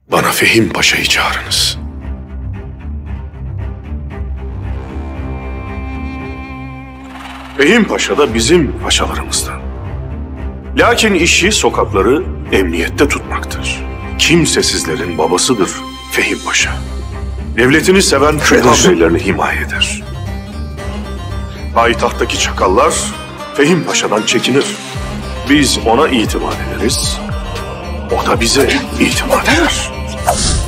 Bana Fehim Paşa'yı çağırınız. Fehim Paşa da bizim paşalarımızdan. Lakin işi sokakları emniyette tutmaktır. Kimsesizlerin babasıdır Fehim Paşa. Devletini seven kötü beylerini himaye eder. Payitahttaki çakallar Fehim Paşa'dan çekinir. Biz ona itimat ederiz, o da bize itimat eder.